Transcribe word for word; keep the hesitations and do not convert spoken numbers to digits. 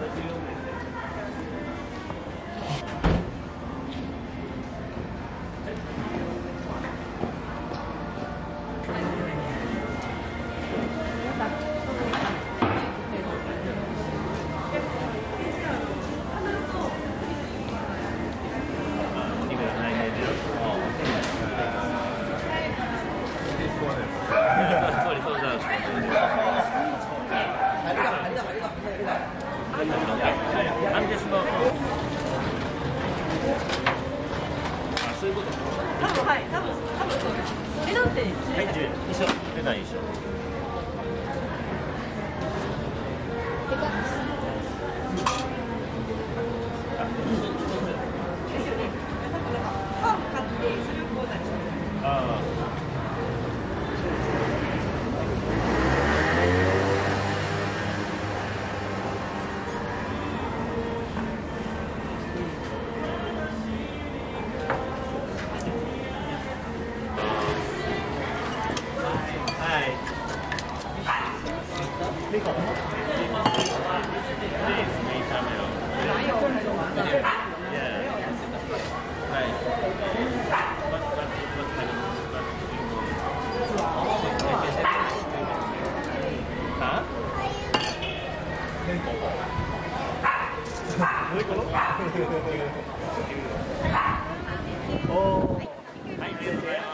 アンデスの、あ、そういうこと。 多分はい、多分多分そうです。値段ってはい、一緒、値段一緒。 ですよね。多分なんかパン買ってそれをこうたりしてる。 ああ。おー。はい。